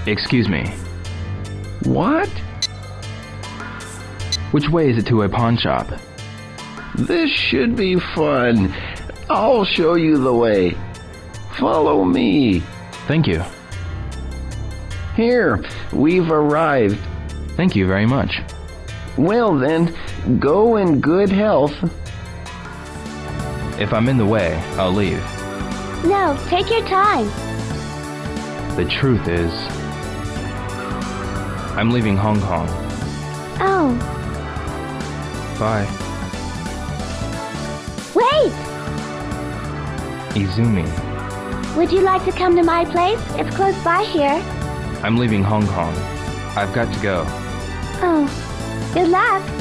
Excuse me. What? Which way is it to a pawn shop? This should be fun. I'll show you the way. Follow me. Thank you. Here, we've arrived. Thank you very much. Well then, go in good health. If I'm in the way, I'll leave. No, take your time. The truth is, I'm leaving Hong Kong. Oh. Bye. Wait! Izumi. Would you like to come to my place? It's close by here. I'm leaving Hong Kong. I've got to go. Oh. Good luck.